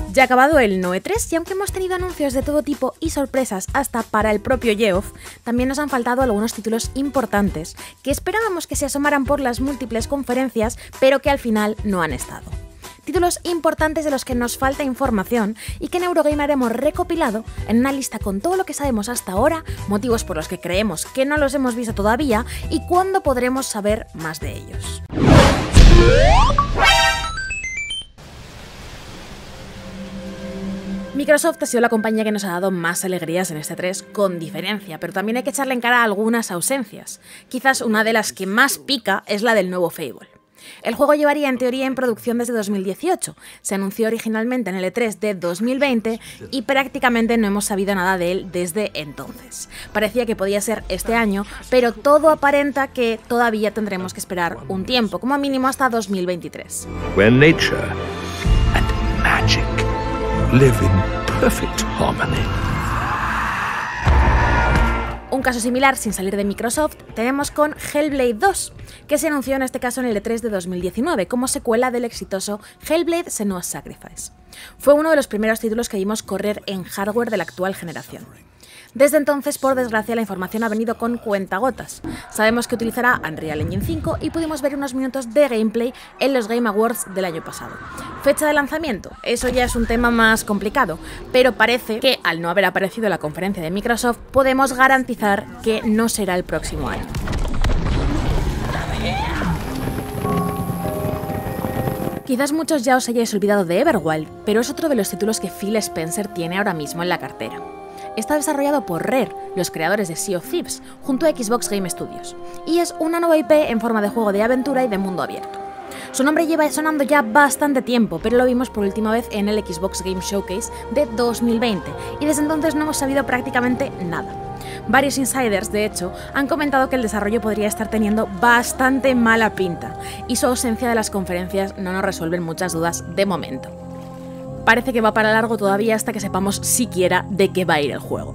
Ya ha acabado el No E3 y aunque hemos tenido anuncios de todo tipo y sorpresas hasta para el propio Geoff, también nos han faltado algunos títulos importantes que esperábamos que se asomaran por las múltiples conferencias, pero que al final no han estado. Títulos importantes de los que nos falta información y que en Eurogamer hemos recopilado en una lista con todo lo que sabemos hasta ahora, motivos por los que creemos que no los hemos visto todavía y cuándo podremos saber más de ellos. Microsoft ha sido la compañía que nos ha dado más alegrías en este 3, con diferencia, pero también hay que echarle en cara algunas ausencias. Quizás una de las que más pica es la del nuevo Fable. El juego llevaría en teoría en producción desde 2018, se anunció originalmente en el E3 de 2020 y prácticamente no hemos sabido nada de él desde entonces. Parecía que podía ser este año, pero todo aparenta que todavía tendremos que esperar un tiempo, como mínimo hasta 2023. Where nature and magic live in perfect harmony. Un caso similar, sin salir de Microsoft, tenemos con Hellblade 2, que se anunció en este caso en el E3 de 2019 como secuela del exitoso Hellblade: Senua's Sacrifice. Fue uno de los primeros títulos que vimos correr en hardware de la actual generación. Desde entonces, por desgracia, la información ha venido con cuentagotas. Sabemos que utilizará Unreal Engine 5 y pudimos ver unos minutos de gameplay en los Game Awards del año pasado. Fecha de lanzamiento, eso ya es un tema más complicado, pero parece que al no haber aparecido en la conferencia de Microsoft, podemos garantizar que no será el próximo año. Quizás muchos ya os hayáis olvidado de Everwild, pero es otro de los títulos que Phil Spencer tiene ahora mismo en la cartera. Está desarrollado por Rare, los creadores de Sea of Thieves, junto a Xbox Game Studios, y es una nueva IP en forma de juego de aventura y de mundo abierto. Su nombre lleva sonando ya bastante tiempo, pero lo vimos por última vez en el Xbox Game Showcase de 2020, y desde entonces no hemos sabido prácticamente nada. Varios insiders, de hecho, han comentado que el desarrollo podría estar teniendo bastante mala pinta, y su ausencia de las conferencias no nos resuelven muchas dudas de momento. Parece que va para largo todavía hasta que sepamos siquiera de qué va a ir el juego.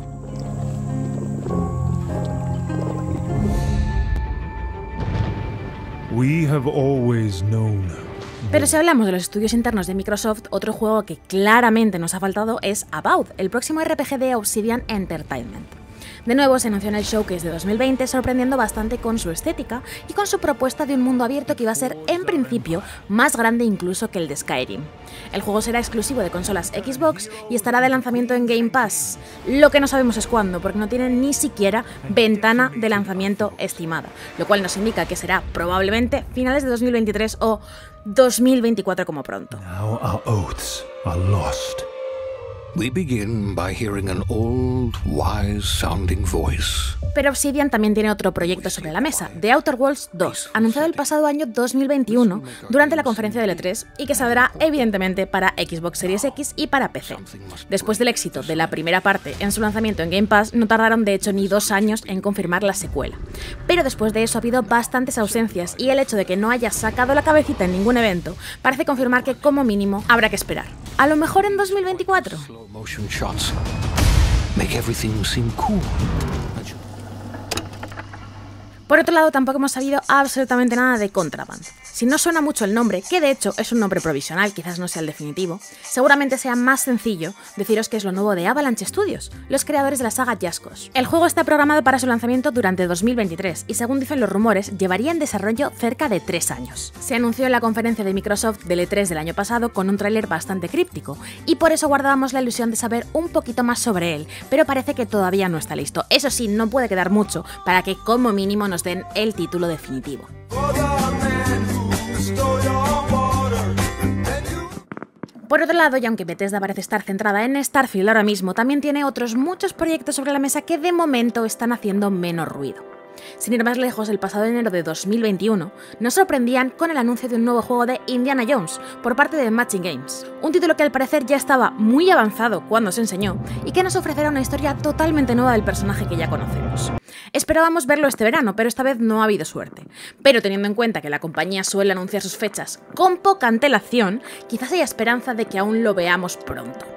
Pero si hablamos de los estudios internos de Microsoft, otro juego que claramente nos ha faltado es About, el próximo RPG de Obsidian Entertainment. De nuevo se anunció en el Showcase de 2020, sorprendiendo bastante con su estética y con su propuesta de un mundo abierto que iba a ser, en principio, más grande incluso que el de Skyrim. El juego será exclusivo de consolas Xbox y estará de lanzamiento en Game Pass. Lo que no sabemos es cuándo, porque no tiene ni siquiera ventana de lanzamiento estimada, lo cual nos indica que será probablemente finales de 2023 o 2024 como pronto. Now our oaths are lost. We begin by hearing an old, wise-sounding voice. Pero Obsidian también tiene otro proyecto sobre la mesa, The Outer Worlds 2, anunciado el pasado año 2021 durante la conferencia del E3 y que saldrá evidentemente para Xbox Series X y para PC. Después del éxito de la primera parte en su lanzamiento en Game Pass, no tardaron de hecho ni 2 años en confirmar la secuela. Pero después de eso ha habido bastantes ausencias y el hecho de que no haya sacado la cabecita en ningún evento parece confirmar que como mínimo habrá que esperar. A lo mejor en 2024. Motion shots make everything seem cool. Por otro lado, tampoco hemos sabido absolutamente nada de Contraband. Si no suena mucho el nombre, que de hecho es un nombre provisional, quizás no sea el definitivo, seguramente sea más sencillo deciros que es lo nuevo de Avalanche Studios, los creadores de la saga Just Cause. El juego está programado para su lanzamiento durante 2023 y según dicen los rumores, llevaría en desarrollo cerca de 3 años. Se anunció en la conferencia de Microsoft del E3 del año pasado con un tráiler bastante críptico y por eso guardábamos la ilusión de saber un poquito más sobre él, pero parece que todavía no está listo. Eso sí, no puede quedar mucho para que como mínimo nos den el título definitivo. Por otro lado, y aunque Bethesda parece estar centrada en Starfield ahora mismo, también tiene otros muchos proyectos sobre la mesa que de momento están haciendo menos ruido. Sin ir más lejos, el pasado enero de 2021 nos sorprendían con el anuncio de un nuevo juego de Indiana Jones por parte de Matching Games, un título que al parecer ya estaba muy avanzado cuando se enseñó y que nos ofrecerá una historia totalmente nueva del personaje que ya conocemos. Esperábamos verlo este verano, pero esta vez no ha habido suerte. Pero teniendo en cuenta que la compañía suele anunciar sus fechas con poca antelación, quizás haya esperanza de que aún lo veamos pronto.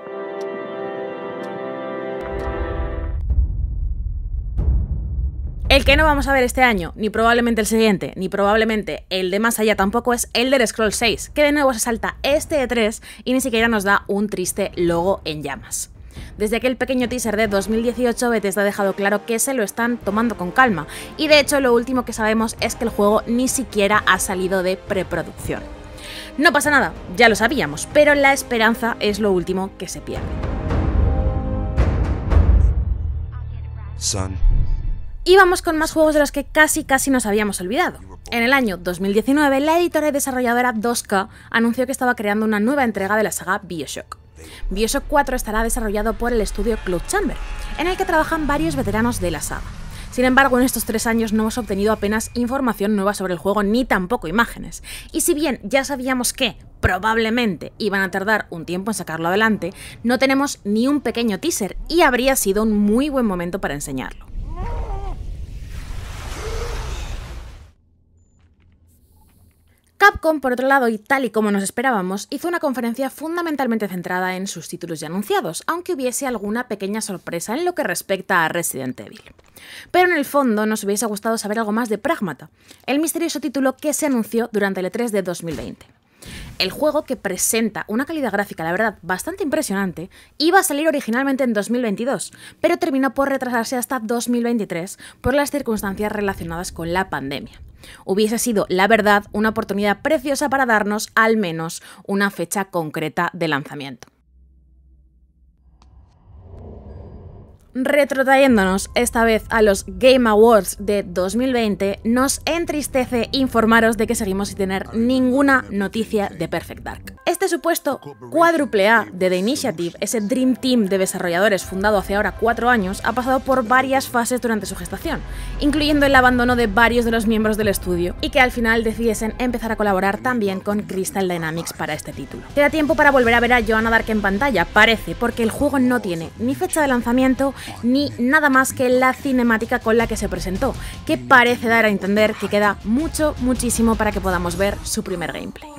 El que no vamos a ver este año, ni probablemente el siguiente, ni probablemente el de más allá tampoco, es Elder Scrolls 6, que de nuevo se salta este E3 y ni siquiera nos da un triste logo en llamas. Desde aquel pequeño teaser de 2018, Bethesda ha dejado claro que se lo están tomando con calma, y de hecho lo último que sabemos es que el juego ni siquiera ha salido de preproducción. No pasa nada, ya lo sabíamos, pero la esperanza es lo último que se pierde. Y vamos con más juegos de los que casi nos habíamos olvidado. En el año 2019, la editora y desarrolladora 2K anunció que estaba creando una nueva entrega de la saga BioShock. BioShock 4 estará desarrollado por el estudio Cloud Chamber, en el que trabajan varios veteranos de la saga. Sin embargo, en estos 3 años no hemos obtenido apenas información nueva sobre el juego ni tampoco imágenes. Y si bien ya sabíamos que, probablemente, iban a tardar un tiempo en sacarlo adelante, no tenemos ni un pequeño teaser y habría sido un muy buen momento para enseñarlo. Capcom, por otro lado, y tal y como nos esperábamos, hizo una conferencia fundamentalmente centrada en sus títulos ya anunciados, aunque hubiese alguna pequeña sorpresa en lo que respecta a Resident Evil. Pero en el fondo nos hubiese gustado saber algo más de Pragmata, el misterioso título que se anunció durante el E3 de 2020. El juego, que presenta una calidad gráfica, la verdad, bastante impresionante, iba a salir originalmente en 2022, pero terminó por retrasarse hasta 2023 por las circunstancias relacionadas con la pandemia. Hubiese sido, la verdad, una oportunidad preciosa para darnos al menos una fecha concreta de lanzamiento. Retrotrayéndonos esta vez a los Game Awards de 2020, nos entristece informaros de que seguimos sin tener ninguna noticia de Perfect Dark. Este supuesto cuádruple A de The Initiative, ese Dream Team de desarrolladores fundado hace ahora 4 años, ha pasado por varias fases durante su gestación, incluyendo el abandono de varios de los miembros del estudio, y que al final decidiesen empezar a colaborar también con Crystal Dynamics para este título. Queda tiempo para volver a ver a Joanna Dark en pantalla, parece, porque el juego no tiene ni fecha de lanzamiento, ni nada más que la cinemática con la que se presentó, que parece dar a entender que queda muchísimo para que podamos ver su primer gameplay.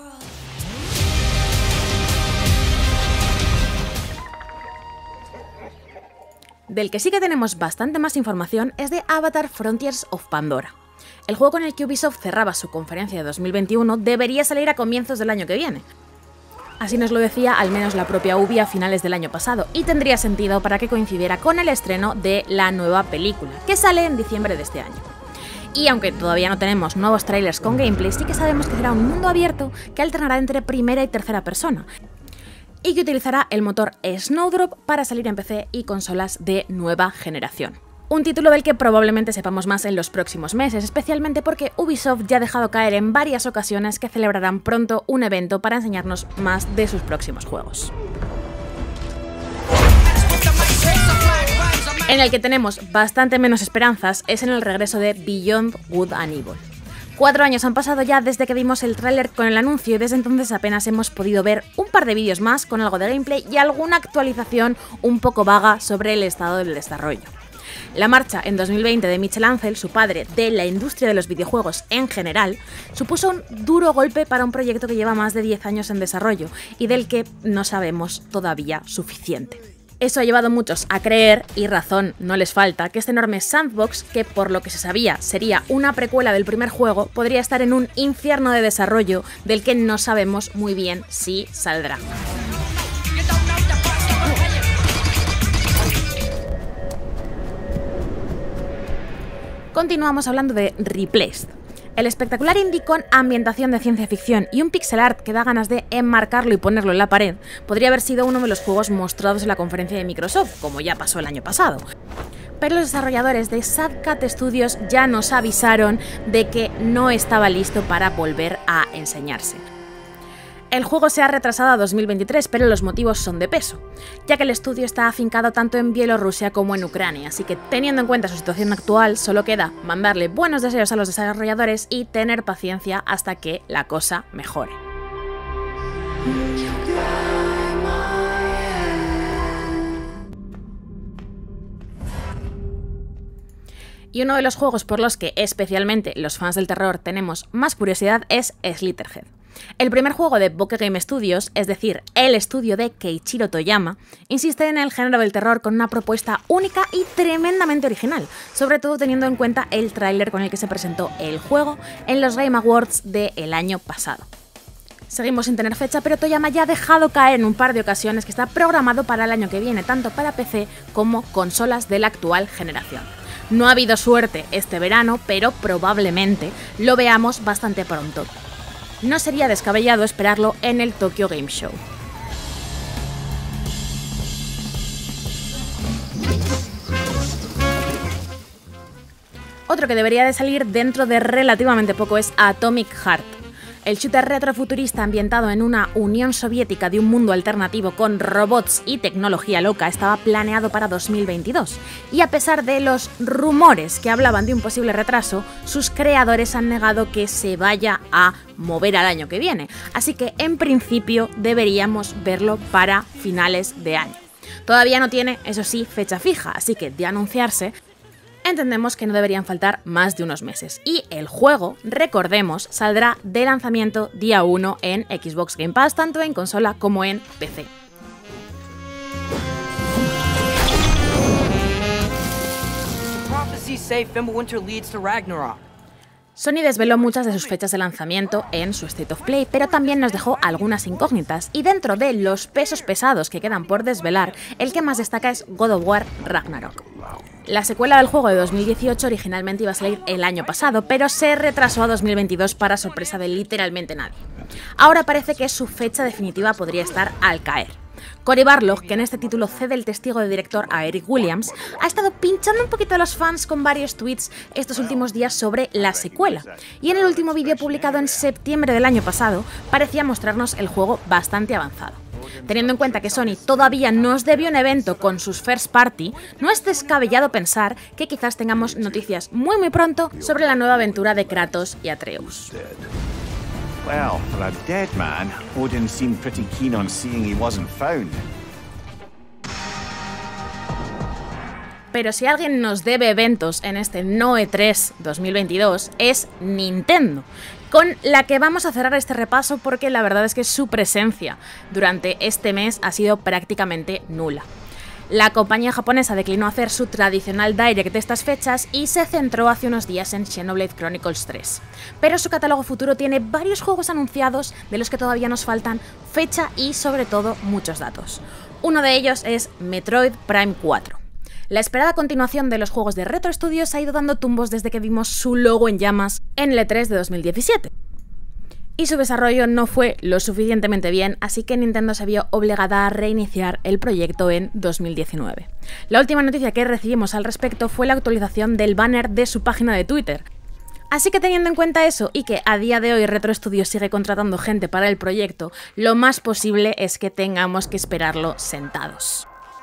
Del que sí que tenemos bastante más información es de Avatar Frontiers of Pandora. El juego con el que Ubisoft cerraba su conferencia de 2021 debería salir a comienzos del año que viene. Así nos lo decía al menos la propia Ubi a finales del año pasado, y tendría sentido para que coincidiera con el estreno de la nueva película, que sale en diciembre de este año. Y aunque todavía no tenemos nuevos trailers con gameplay, sí que sabemos que será un mundo abierto que alternará entre primera y tercera persona, y que utilizará el motor Snowdrop para salir en PC y consolas de nueva generación. Un título del que probablemente sepamos más en los próximos meses, especialmente porque Ubisoft ya ha dejado caer en varias ocasiones que celebrarán pronto un evento para enseñarnos más de sus próximos juegos. En el que tenemos bastante menos esperanzas es en el regreso de Beyond Good and Evil. 4 años han pasado ya desde que vimos el tráiler con el anuncio y desde entonces apenas hemos podido ver un par de vídeos más con algo de gameplay y alguna actualización un poco vaga sobre el estado del desarrollo. La marcha en 2020 de Michel Ancel, su padre, de la industria de los videojuegos en general, supuso un duro golpe para un proyecto que lleva más de 10 años en desarrollo y del que no sabemos todavía suficiente. Eso ha llevado a muchos a creer, y razón no les falta, que este enorme sandbox, que por lo que se sabía sería una precuela del primer juego, podría estar en un infierno de desarrollo del que no sabemos muy bien si saldrá. Continuamos hablando de Replaced. El espectacular indie con ambientación de ciencia ficción y un pixel art que da ganas de enmarcarlo y ponerlo en la pared, podría haber sido uno de los juegos mostrados en la conferencia de Microsoft, como ya pasó el año pasado. Pero los desarrolladores de Sad Cat Studios ya nos avisaron de que no estaba listo para volver a enseñarse. El juego se ha retrasado a 2023, pero los motivos son de peso, ya que el estudio está afincado tanto en Bielorrusia como en Ucrania, así que teniendo en cuenta su situación actual, solo queda mandarle buenos deseos a los desarrolladores y tener paciencia hasta que la cosa mejore. Y uno de los juegos por los que especialmente los fans del terror tenemos más curiosidad es Slitherhead. El primer juego de Bokeh Game Studios, es decir, el estudio de Keiichiro Toyama, insiste en el género del terror con una propuesta única y tremendamente original, sobre todo teniendo en cuenta el tráiler con el que se presentó el juego en los Game Awards del año pasado. Seguimos sin tener fecha, pero Toyama ya ha dejado caer en un par de ocasiones que está programado para el año que viene, tanto para PC como consolas de la actual generación. No ha habido suerte este verano, pero probablemente lo veamos bastante pronto. No sería descabellado esperarlo en el Tokyo Game Show. Otro que debería de salir dentro de relativamente poco es Atomic Heart. El shooter retrofuturista ambientado en una Unión Soviética de un mundo alternativo con robots y tecnología loca estaba planeado para 2022, y a pesar de los rumores que hablaban de un posible retraso, sus creadores han negado que se vaya a mover al año que viene, así que en principio deberíamos verlo para finales de año. Todavía no tiene, eso sí, fecha fija, así que de anunciarse, entendemos que no deberían faltar más de unos meses. Y el juego, recordemos, saldrá de lanzamiento día 1 en Xbox Game Pass, tanto en consola como en PC. Sony desveló muchas de sus fechas de lanzamiento en su State of Play, pero también nos dejó algunas incógnitas, y dentro de los pesos pesados que quedan por desvelar, el que más destaca es God of War Ragnarok. La secuela del juego de 2018 originalmente iba a salir el año pasado, pero se retrasó a 2022 para sorpresa de literalmente nadie. Ahora parece que su fecha definitiva podría estar al caer. Cory Barlog, que en este título cede el testigo de director a Eric Williams, ha estado pinchando un poquito a los fans con varios tweets estos últimos días sobre la secuela, y en el último vídeo publicado en septiembre del año pasado parecía mostrarnos el juego bastante avanzado. Teniendo en cuenta que Sony todavía nos debió un evento con sus first party, no es descabellado pensar que quizás tengamos noticias muy pronto sobre la nueva aventura de Kratos y Atreus. Well, for a dead man, Odin seemed pretty keen on seeing he wasn't found. Pero si alguien nos debe eventos en este No E3 2022 es Nintendo, con la que vamos a cerrar este repaso porque la verdad es que su presencia durante este mes ha sido prácticamente nula. La compañía japonesa declinó hacer su tradicional direct de estas fechas y se centró hace unos días en Xenoblade Chronicles 3. Pero su catálogo futuro tiene varios juegos anunciados de los que todavía nos faltan fecha y sobre todo muchos datos. Uno de ellos es Metroid Prime 4. La esperada continuación de los juegos de Retro Studios ha ido dando tumbos desde que vimos su logo en llamas en el E3 de 2017. Y su desarrollo no fue lo suficientemente bien, así que Nintendo se vio obligada a reiniciar el proyecto en 2019. La última noticia que recibimos al respecto fue la actualización del banner de su página de Twitter. Así que teniendo en cuenta eso y que a día de hoy Retro Studios sigue contratando gente para el proyecto, lo más posible es que tengamos que esperarlo sentados.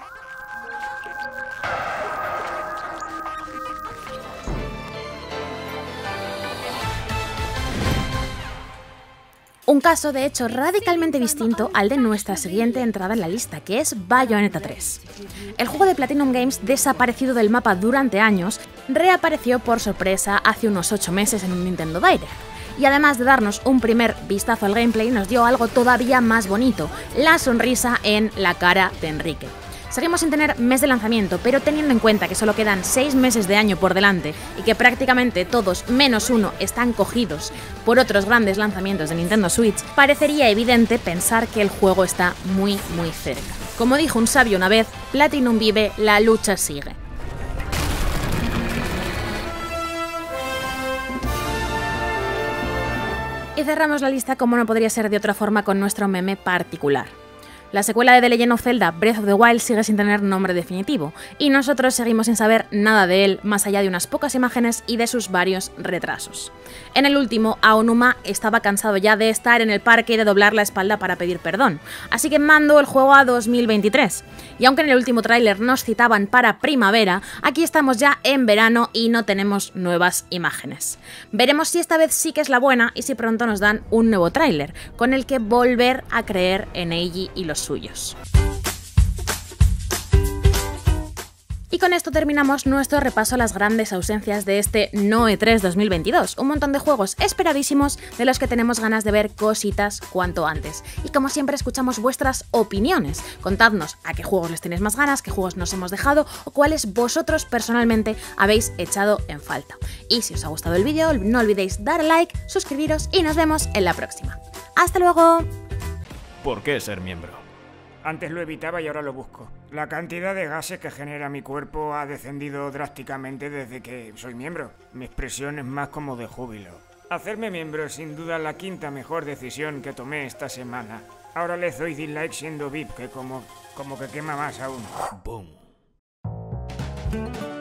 Un caso, de hecho, radicalmente distinto al de nuestra siguiente entrada en la lista, que es Bayonetta 3. El juego de Platinum Games, desaparecido del mapa durante años, reapareció por sorpresa hace unos 8 meses en un Nintendo Direct. Y además de darnos un primer vistazo al gameplay, nos dio algo todavía más bonito, la sonrisa en la cara de Enrique. Seguimos sin tener mes de lanzamiento, pero teniendo en cuenta que solo quedan 6 meses de año por delante y que prácticamente todos, menos uno, están cogidos por otros grandes lanzamientos de Nintendo Switch, parecería evidente pensar que el juego está muy cerca. Como dijo un sabio una vez, Platinum vive, la lucha sigue. Y cerramos la lista, como no podría ser de otra forma, con nuestro meme particular. La secuela de The Legend of Zelda Breath of the Wild sigue sin tener nombre definitivo, y nosotros seguimos sin saber nada de él más allá de unas pocas imágenes y de sus varios retrasos. En el último, Aonuma estaba cansado ya de estar en el parque y de doblar la espalda para pedir perdón, así que mandó el juego a 2023. Y aunque en el último tráiler nos citaban para primavera, aquí estamos ya en verano y no tenemos nuevas imágenes. Veremos si esta vez sí que es la buena y si pronto nos dan un nuevo tráiler, con el que volver a creer en Eiji y los suyos. Y con esto terminamos nuestro repaso a las grandes ausencias de este no E3 2022. Un montón de juegos esperadísimos de los que tenemos ganas de ver cositas cuanto antes. Y como siempre escuchamos vuestras opiniones. Contadnos a qué juegos les tenéis más ganas, qué juegos nos hemos dejado o cuáles vosotros personalmente habéis echado en falta. Y si os ha gustado el vídeo, no olvidéis dar like, suscribiros y nos vemos en la próxima. ¡Hasta luego! ¿Por qué ser miembro? Antes lo evitaba y ahora lo busco. La cantidad de gases que genera mi cuerpo ha descendido drásticamente desde que soy miembro. Mi expresión es más como de júbilo. Hacerme miembro es sin duda la quinta mejor decisión que tomé esta semana. Ahora les doy dislike siendo VIP, que como que quema más aún. Boom.